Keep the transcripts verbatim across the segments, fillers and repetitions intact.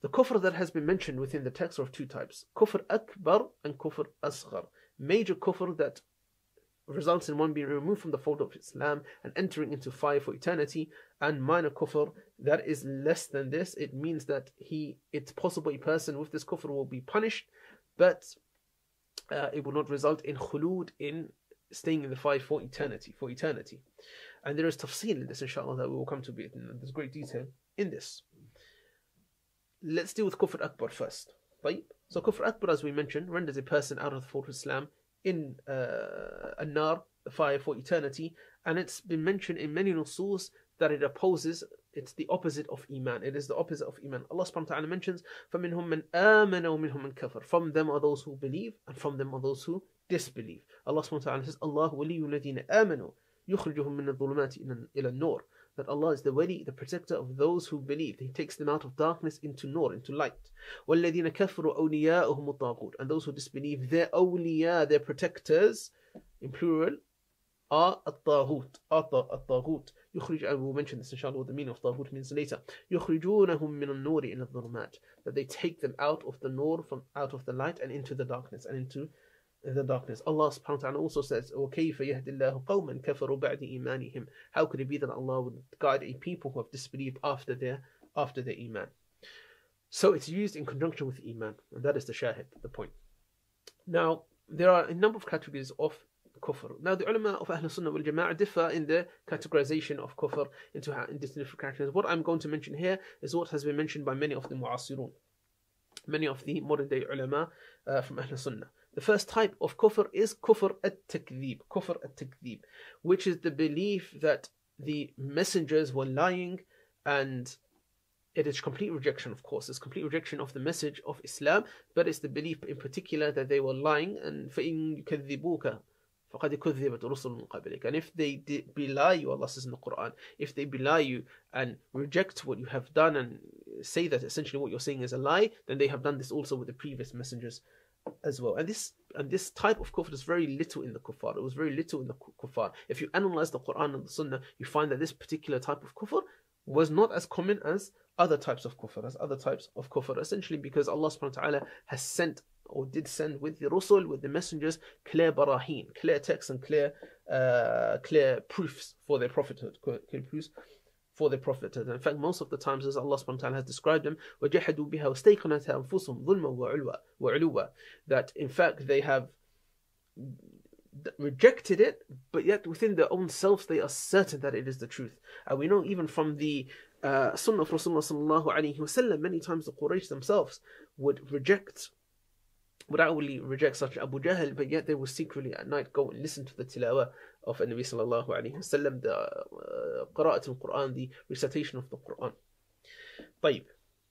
The kufr that has been mentioned within the text are of two types: kufr akbar and kufr asghar. Major kufr that results in one being removed from the fold of Islam and entering into fire for eternity, and minor kufr that is less than this. It means that he, it's possible a person with this kufr will be punished, but uh, it will not result in khulud, in staying in the fire for eternity, for eternity. And there is tafseel in this, inshallah, that we will come to be in. There's great detail in this. Let's deal with kufr akbar first. Right? So kufr akbar, as we mentioned, renders a person out of the fold of Islam in uh, a nar, the fire for eternity, and it's been mentioned in many nusus that it opposes, it's the opposite of iman. It is the opposite of iman. Allah subhanahu wa ta'ala mentions, فَمِنْهُمْ مَنْ آمَنَ وَمِنْهُمْ مَنْ كَفَرَ. From them are those who believe, and from them are those who disbelieve. Allah subhanahu wa ta'ala says, Allah وَلِيُّ الَّذِينَ آمَنُوا يُخْرِجُهُم مِّنَ الظُّلُمَاتِ إِلَى النُّورِ. That Allah is the wali, the protector of those who believe. He takes them out of darkness into nur, into light. وَالَّذِينَ كَفَرُوا أَوْلِيَاؤُهُمُ الطَّاغُوتُ. And those who disbelieve, their awliya, their protectors, in plural, are الطاغوت. الطاغوت. يخرج, I will mention this inshallah, what the meaning of طاغوت means later. يُخْرِجُونَهُم مِّنَ النُّورِ إِلَى الظُّلُمَاتِ. That they take them out of the nur, from out of the light, and into the darkness, and into the darkness. Allah subhanahu wa ta'ala also says, وَكَيْفَ يَهْدِ اللَّهُ قَوْمًا كَفَرُوا بَعْدِ إِيمَانِهِمْ. How could it be that Allah would guide a people who have disbelieved after their after their iman? So it's used in conjunction with iman, and that is the shahid, the point. Now, there are a number of categories of kufr. Now, the ulama of Ahl Sunnah wal Jama'ah differ in the categorization of kufr into in different categories. What I'm going to mention here is what has been mentioned by many of the mu'asirun, many of the modern day ulama uh, from Ahl Sunnah. The first type of kufr is kufr at-takdhib, kufr at-takdhib, which is the belief that the messengers were lying, and it is complete rejection, of course. It's complete rejection of the message of Islam, but it's the belief in particular that they were lying. And فَإِن يُكَذِّبُوكَ فَقَدْ كُذِّبَتْ رُسُلٌ مِّن قَبْلِكَ. And if they belie you, Allah says in the Qur'an, if they belie you and reject what you have done and say that essentially what you're saying is a lie, then they have done this also with the previous messengers as well. And this and this type of kufr is very little in the kuffar. It was very little in the kuffar. If you analyze the Qur'an and the Sunnah, you find that this particular type of kufr was not as common as other types of kufr, as other types of kufr, essentially because Allah subhanahu wa ta'ala has sent, or did send with the Rusul, with the messengers, clear barahin, clear texts and clear uh, clear proofs for their prophethood, clear proofs for their prophethood. In fact, most of the times, as Allah subhanahu wa ta'ala has described them, وَجَحَدُوا بِهَا وَاسْتَيْقَنَتْهَا أَنفُسُهُمْ ظُلْمًا وَعُلُوًّا, that in fact they have rejected it, but yet within their own selves they are certain that it is the truth. And we know even from the uh, Sunnah of Rasulullah sallallahu alayhi wa sallam, many times the Quraysh themselves would reject, would outwardly reject such Abu Jahl, but yet they would secretly at night go and listen to the tilawah of Nabi sallallahu alayhi wa sallam, the uh, qira'at al-Qur'an, the recitation of the Qur'an. طيب.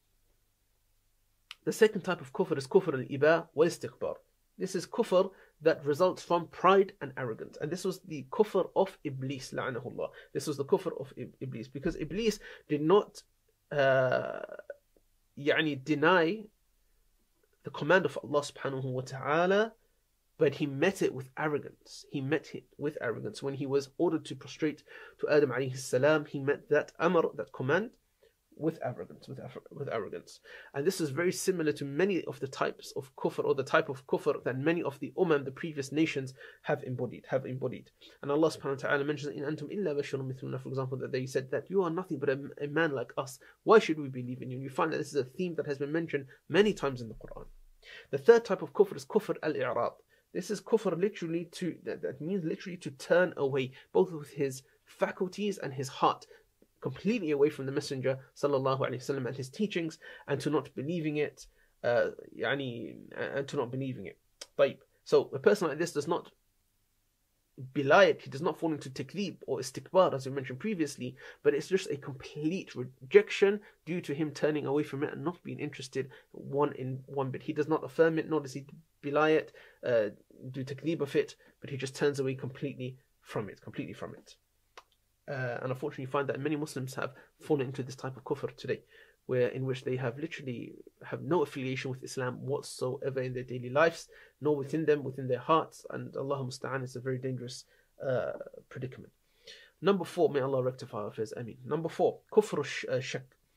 The second type of kufr is kufr al-iba wal-istiqbar. This is kufr that results from pride and arrogance. And this was the kufr of Iblis, la'anahullah. This was the kufr of Iblis, because Iblis did not uh, يعني deny the command of Allah subhanahu wa ta'ala, but he met it with arrogance. He met it with arrogance. When he was ordered to prostrate to Adam alayhi salam, he met that amr, that command, with arrogance, with, with arrogance. And this is very similar to many of the types of kufr, or the type of kufr that many of the ummah, the previous nations, have embodied, have embodied. And Allah subhanahu wa ta'ala mentions in Antum illa basharun mithluna, for example, that they said that you are nothing but a, a man like us. Why should we believe in you? And you find that this is a theme that has been mentioned many times in the Qur'an. The third type of kufr is kufr al-i'rad. This is kufr literally to, that, that means literally to turn away, both with his faculties and his heart, completely away from the Messenger sallallahu alaihi wasallam and his teachings, and to not believing it, uh, yani, and to not believing it. طيب. So a person like this does not belie it. He does not fall into takdhib or istikbar, as we mentioned previously, but it's just a complete rejection due to him turning away from it and not being interested one in one bit. He does not affirm it, nor does he belie it, uh, do takdhib of it, but he just turns away completely from it, completely from it. Uh, and unfortunately, you find that many Muslims have fallen into this type of kufr today, where in which they have literally have no affiliation with Islam whatsoever in their daily lives, nor within them, within their hearts. And Allah musta'an, is a very dangerous uh, predicament. Number four, may Allah rectify our affairs. Ameen. Number four, kufr shak.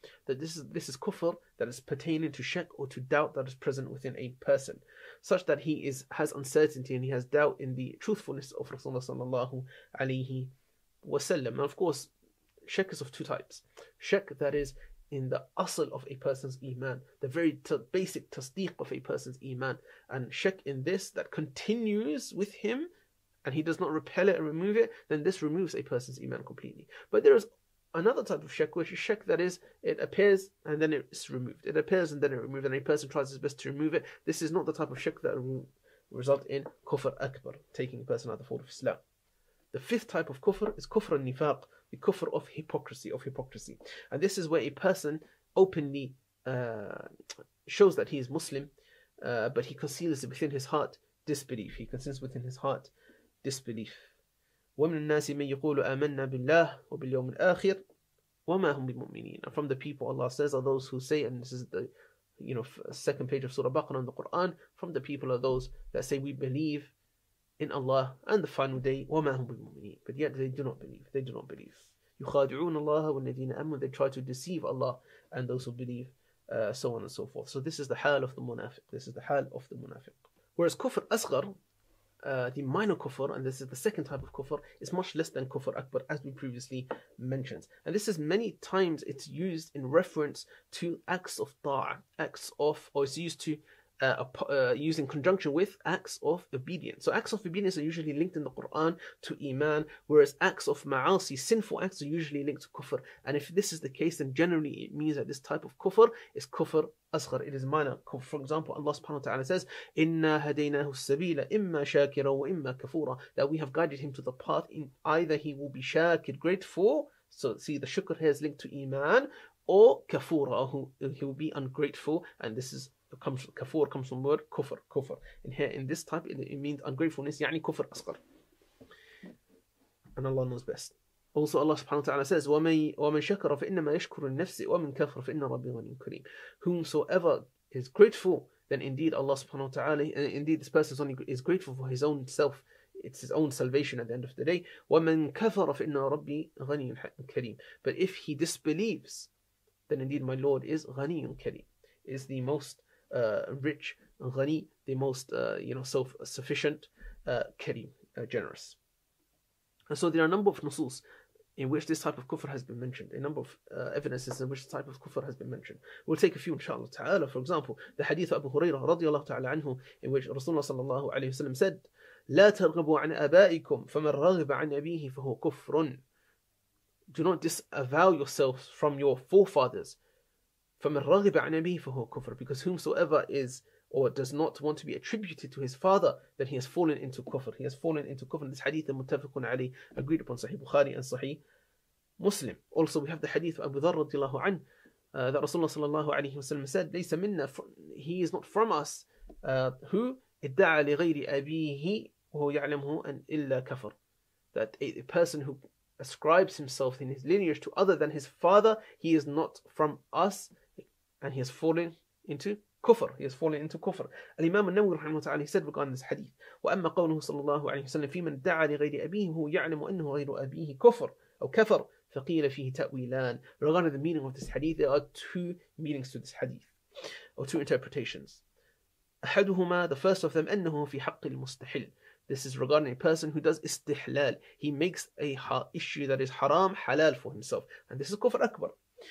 that this is this is kufr that is pertaining to shak or to doubt that is present within a person, such that he is has uncertainty and he has doubt in the truthfulness of Rasulullah sallallahu alaihi wasallam. And of course, shak is of two types. Shak that is in the asl of a person's iman, the very t- basic tasdeeq of a person's iman, and shak in this that continues with him and he does not repel it and remove it, then this removes a person's iman completely. But there is another type of shak, which is shak that is, it appears and then it's removed. It appears and then it's removed, and a person tries his best to remove it. This is not the type of shak that will result in kufr akbar, taking a person out of the fold of Islam. The fifth type of kufr is kufr al-nifaq, the kufr of hypocrisy, of hypocrisy. And this is where a person openly uh, shows that he is Muslim, uh, but he conceals within his heart disbelief. He conceals within his heart disbelief. وَمِنَ النَّاسِ مَنْ يَقُولُ آمَنَّا بِاللَّهِ وَبِالْيَوْمِ الْآخِرِ وَمَا هُمْ بِمُؤْمِنِينَ. And from the people, Allah says, are those who say, and this is the you know second page of Surah Baqarah in the Qur'an, from the people are those that say we believe in Allah and the final day, وَمَا هُمْ بِمُؤْمِنِينَ, but yet they do not believe. They do not believe. يُخَادِعُونَ اللَّهَ وَالَّذِينَ آمَنُوا. They try to deceive Allah and those who believe, uh, so on and so forth. So this is the hal of the munafiq. This is the hal of the munafiq. Whereas kufr asghar, Uh, the minor kufr, and this is the second type of kufr, is much less than kufr akbar, as we previously mentioned. And this is many times it's used in reference to acts of ta'ah, acts of, or it's used to uh, uh, used in conjunction with acts of obedience. So acts of obedience are usually linked in the Qur'an to iman, whereas acts of ma'asi, sinful acts, are usually linked to kufr. And if this is the case, then generally it means that this type of kufr is kufr asghar. It is minor. For example, Allah subhanahu wa ta'ala says, Inna hadaynahu sabila imma shakira wa imma kafura, that we have guided him to the path, in either he will be shakir, grateful, so see the shukr here is linked to iman, or kafura, who he will be ungrateful, and this is comes kafur comes from the word kufr, kufr. In here, in this type, it, it means ungratefulness, yani kufr asghar. And Allah knows best. Also, Allah subhanahu wa ta'ala says, وَمَنْ شَكَرَ فَإِنَّمَا يَشْكُرُ النَّفْسِ وَمَنْ كَفَرَ فَإِنَّ رَبِّي غَنِيٌّ كَرِيمٌ. Whomsoever is grateful, then indeed Allah subhanahu wa ta'ala, indeed this person is only is grateful for his own self. It's his own salvation at the end of the day. وَمَنْ كَفَرَ فَإِنَّ رَبِّي غَنِيٌّ كَرِيمٌ. But if he disbelieves, then indeed my Lord is غَنِيٌّ كَرِيمٌ, is the most uh, rich, ghani, the most uh, you know self-sufficient, uh, kareem, uh, generous. And so there are a number of nusus in which this type of kufr has been mentioned, a number of uh, evidences in which this type of kufr has been mentioned. We'll take a few inshallah ta'ala. For example, the hadith of Abu Hurairah radiyallahu ta'ala anhu, in which Rasulullah sallallahu alayhi wa sallam said, لا ترغبوا عن آبائكم فمن رغب عن أبيه فهو كفر. Do not disavow yourselves from your forefathers. فمن رغب عن أبيه فهو كفر. Because whomsoever is or does not want to be attributed to his father, then he has fallen into kufr. He has fallen into kufr. This hadith is muttafaqun alayh, agreed upon Sahih Bukhari and Sahih Muslim. Also, we have the hadith of Abu Dharr radiyallahu anhu, uh, that Rasulullah sallallahu alayhi wa sallam said, ليس منا, he is not from us, uh, who ادعى لغير أبيه وهو يعلمه أن إلا كفر. That a, a person who ascribes himself in his lineage to other than his father, he is not from us, and he has fallen into kufr. He has fallen into kufr. Al-Imam al-Nawawi rahimahullah ta'ala, he said regarding this hadith, وَأَمَّا قَوْلُهُ صلى الله عليه وسلم في من دعا لغير أبيه هو يعلم أنه غير أبيه كفر أو كفر فقيل فيه تأويلان. Regarding the meaning of this hadith, there are two meanings to this hadith, or two interpretations. أحدهما, the first of them, أنه في حق المستحل. This is regarding a person who does istihlal. He makes a issue that is haram halal for himself, and this is kufr akbar.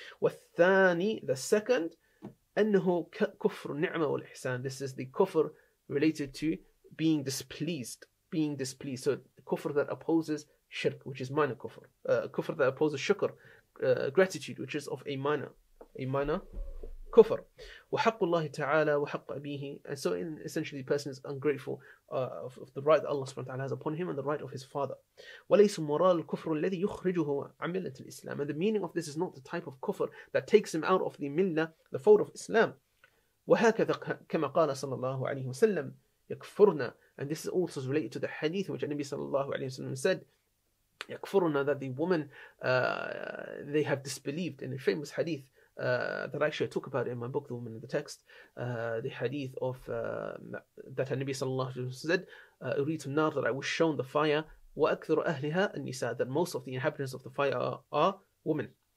والثاني, the second, أنه كفر النعمة والإحسان. This is the kufr related to being displeased, being displeased. So the kufr that opposes shirk, which is minor kufr. Uh, kufr that opposes shukr, uh, gratitude, which is of a minor, a minor kufr. وحق الله تعالى وحق أبيه. And so in, essentially the person is ungrateful uh, of, of the right that Allah subhanahu wa ta'ala has upon him and the right of his father. وليس مرال الكفر الذي يخرجه عن ملة الإسلام. And the meaning of this is not the type of kufr that takes him out of the millah, the fold of Islam. وهكذا كما قال صلى الله عليه وسلم يكفرنا. And this is also related to the hadith which Nabi sallallahu alayhi wa sallam said, يكفرنا, that the woman, uh, they have disbelieved. In a famous hadith, Uh, that actually I talk about in my book, The Woman in the Text, uh, the hadith of uh, that Nabi sallallahu alayhi wa sallam said, أريت النار, that I was shown the fire, وأكثر أهلها النساء, that most of the inhabitants of the fire are, are women.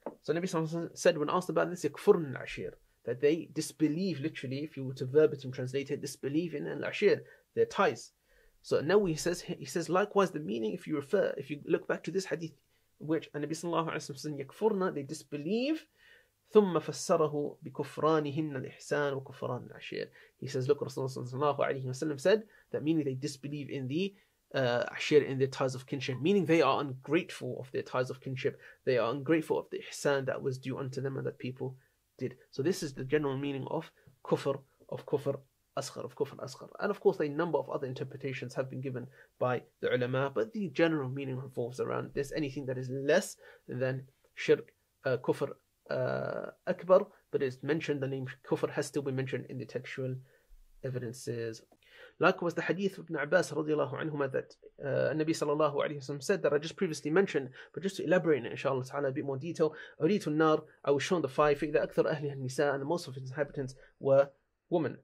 So Nabi Sallallahu Alaihi Wasallam said when asked about this, يَكْفُرْنَ الْعَشِيرِ, that they disbelieve, literally, if you were to verbatim translate it, disbelieve in al-ashir, their ties. So now he says, he says likewise the meaning, if you refer, if you look back to this hadith, which Nabi Sallallahu Alaihi Wasallam said, يَكْفُرْنَ, they disbelieve, ثُمَّ فَسَّرَهُ بِكُفْرَانِهِنَّ الْإِحْسَانِ وَكُفْرَانِ الْعَشِيرِ. He says, look, Rasulullah Sallallahu Alaihi Wasallam said that meaning they disbelieve in the uh, ashir, in their ties of kinship, meaning they are ungrateful of their ties of kinship, they are ungrateful of the ihsan that was due unto them and that people did. So this is the general meaning of kufr, of kufr asghar, of kufr asghar. And of course a number of other interpretations have been given by the ulama, but the general meaning revolves around this: anything that is less than shirk, uh, kufr uh, akbar, but it's mentioned, the name kufr has still been mentioned in the textual evidences. Likewise, the hadith of Ibn Abbas radiallahu anhuma that uh, Nabi sallallahu alayhi wa sallam said that I just previously mentioned, but just to elaborate on it, inshallah ta'ala, a bit more detail. أريت النار, I was shown the fire, فإذا أكثر أهلها النساء, and the most of its inhabitants were women.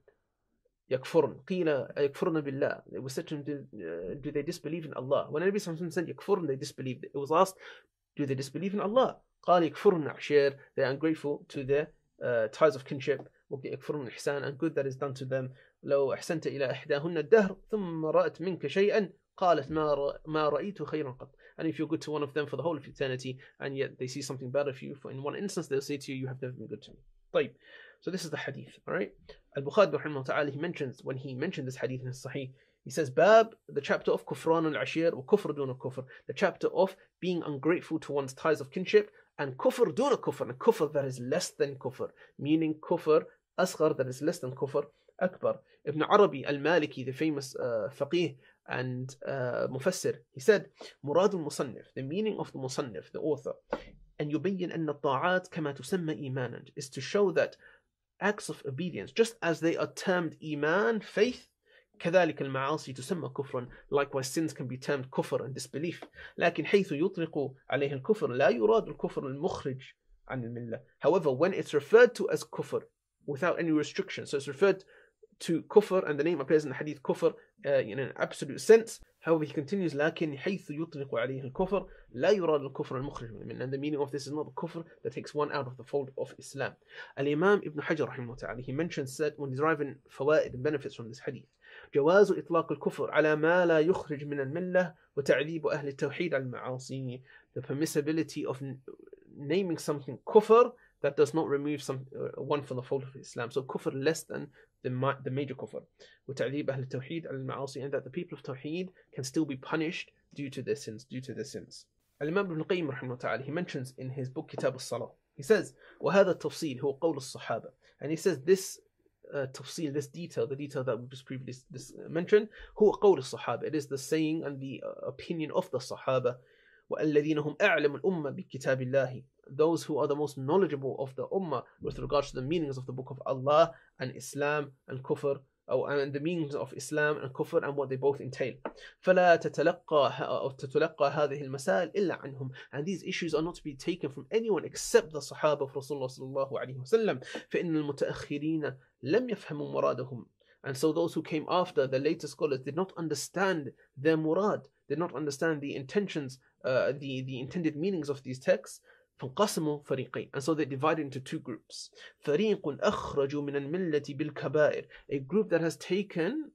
يكفرن, قيل يكفرن بالله. It was said to them, do, uh, do they disbelieve in Allah? When Nabi sallallahu alayhi wa sallam said يكفرن, they disbelieved. It was asked, do they disbelieve in Allah? قال يكفرن عشير, they are ungrateful to their uh, ties of kinship. يكفرن الإحسان, and good that is done to them. لو أحسنت إلى إحداهن الدهر ثم رأت منك شيئا قالت ما ما رأيت خيرا قط. And if you're good to one of them for the whole of eternity, and yet they see something bad of you, for in one instance they'll say to you, you have never been good to me. طيب. So this is the hadith. All right. Al-Bukhari rahimahullah ta'ala, he mentions, when he mentioned this hadith in his Sahih, he says, Bab, the chapter of Kufran al-Ashir, or Kufr duna Kufr, the chapter of being ungrateful to one's ties of kinship, and Kufr duna Kufr, and Kufr that is less than Kufr, meaning Kufr asghar, that is less than Kufr akbar. Ibn Arabi al-Maliki, the famous uh, faqih and uh, mufassir, he said, Murad al-Musannif, the meaning of the Musannif, the author, and يبين أن الطاعات كما تسمى إيمانا, is to show that acts of obedience, just as they are termed iman, faith, كذلك المعاصي تسمى كفرا, likewise sins can be termed kufr and disbelief. لكن حيث يطلق عليه الكفر لا يراد الكفر المخرج عن الملة. However, when it's referred to as kufr without any restriction, so it's referred to kufr and the name appears in the hadith kufr uh, in an absolute sense. However, he continues, لكن حيث يطلق عليه الكفر لا يراد الكفر المخرج من الملة, and the meaning of this is not the kufr that takes one out of the fold of Islam. Al-Imam Ibn Hajar rahimahullah ta'ala, he mentions that when he's deriving fawaid and benefits from this hadith, جواز إطلاق الكفر على ما لا يخرج من الملة وتعذيب أهل التوحيد على المعاصي, the permissibility of naming something kufr that does not remove some uh, one from the fold of Islam. So kufr less than the, ma the major kufr. وتعذيب أهل التوحيد على المعاصي, and that the people of Tawheed can still be punished due to their sins, due to their sins. Al-Imam Ibn Qayyim rahimahullah ta'ala, he mentions in his book Kitab al-Salah, he says, وهذا التفصيل هو قول الصحابة, and he says this uh, tafsil, this detail, the detail that we just previously this, uh, mentioned, هو قول الصحابة, it is the saying and the uh, opinion of the Sahaba. وَالَّذِينَ هُمْ أَعْلَمُ الْأُمَّةِ بِكِتَابِ اللَّهِ, those who are the most knowledgeable of the Ummah with regards to the meanings of the Book of Allah and Islam and Kufr, oh, and the meanings of Islam and Kufr and what they both entail. فَلَا تَتَلَقَّى أو تَتَلَقَّى هذه المسائل إلا عنهم, and these issues are not to be taken from anyone except the Sahaba of Rasulullah sallallahu alaihi wasallam. فَإِنَّ الْمُتَأَخِّرِينَ لَمْ يَفْهَمُوا مُرَادَهُم, and so those who came after, the later scholars, did not understand their murad, did not understand the intentions, uh, the, the intended meanings of these texts. فانقسموا فريقين, and so they divided into two groups. فريق أخرجوا من الملة بالكبائر, a group that has taken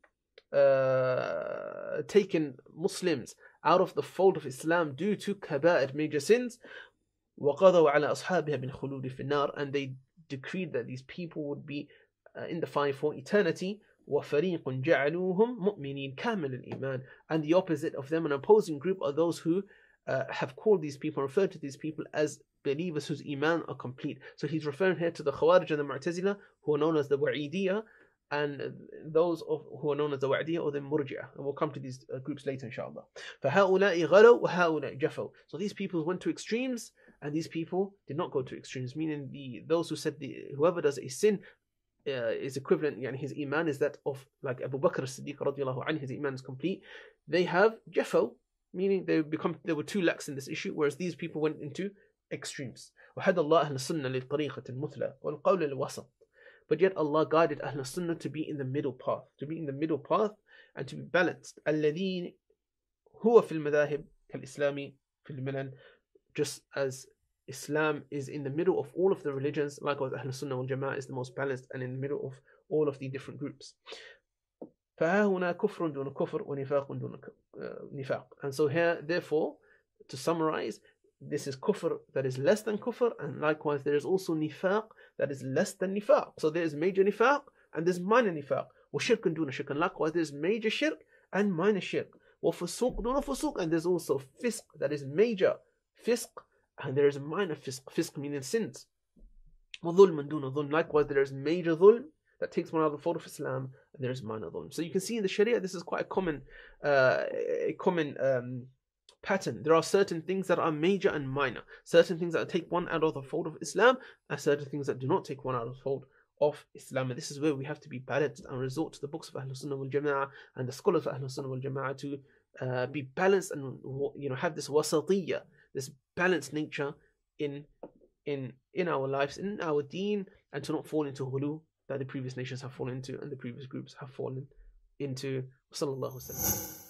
uh, taken Muslims out of the fold of Islam due to kaba'ir, major sins. وقضوا على أصحابها بالخلود في النار, and they decreed that these people would be uh, in the fire for eternity. وفريق جعلوهم مؤمنين كامل الإيمان, and the opposite of them, an opposing group, are those who uh, have called these people, referred to these people as believers whose iman are complete. So he's referring here to the Khawarij and the Mu'tazila, who are known as the Wa'idiyah, and those of, who are known as the Wa'idiyah or the Murji'ah. And we'll come to these uh, groups later, inshallah. فَهَؤُلَاءِ غَلَوْا وَهَؤُلَاءِ جَفَوْا, so these people went to extremes, and these people did not go to extremes, meaning the those who said the whoever does a sin Uh, is equivalent, yani his iman is that of, like Abu Bakr as-Siddiq radiallahu anhu, his iman is complete. They have jafaw, meaning they become they were too lax in this issue, whereas these people went into extremes. وَحَدَ اللَّهَ أَهْلَ السُنَّةِ لِلطَّرِيقَةِ الْمُثْلَى وَالْقَوْلِ الْوَسَطِ, but yet Allah guided Ahl Sunnah to be in the middle path, to be in the middle path and to be balanced. الَّذِينَ هُوَ فِي الْمَذَاهِبِ كَالْإِسْلَامِ فِي الْمِلَنِ, just as Islam is in the middle of all of the religions. Likewise, Ahlul Sunnah wal Jama'ah is the most balanced and in the middle of all of the different groups. فَهَا كُفْرٌ دُونَ كُفْرٌ وَنِفَاقٌ دُونَ نِفَاق. And so here, therefore, to summarize, this is kufr that is less than kufr, and likewise there is also nifaq that is less than nifaq. So there is major nifaq and there's minor nifaq. وَشِرْكٌ دُونَ شِرْكٌ. And likewise there is major shirk and minor shirk. وَفُسُوقٌ دُونَ فُسُوق. And there's also fisq that is major fisq, and there is a minor fisq, fisq meaning sins. وَظُلْمٌ دُونَ ظُلْمٌ. Likewise there is major dhulm that takes one out of the fold of Islam, and there is minor dhulm. So you can see in the Sharia this is quite a common, uh, a common um, pattern. There are certain things that are major and minor, certain things that take one out of the fold of Islam, and certain things that do not take one out of the fold of Islam. And this is where we have to be balanced and resort to the books of Ahlul Sunnah wal Jama'ah and the scholars of Ahlul Sunnah wal Jama'ah to uh, be balanced and, you know, have this wasatiyya, this balanced nature in in in our lives, in our deen, and to not fall into ghuluww that the previous nations have fallen into and the previous groups have fallen into. Sallallahu alaihi wasallam.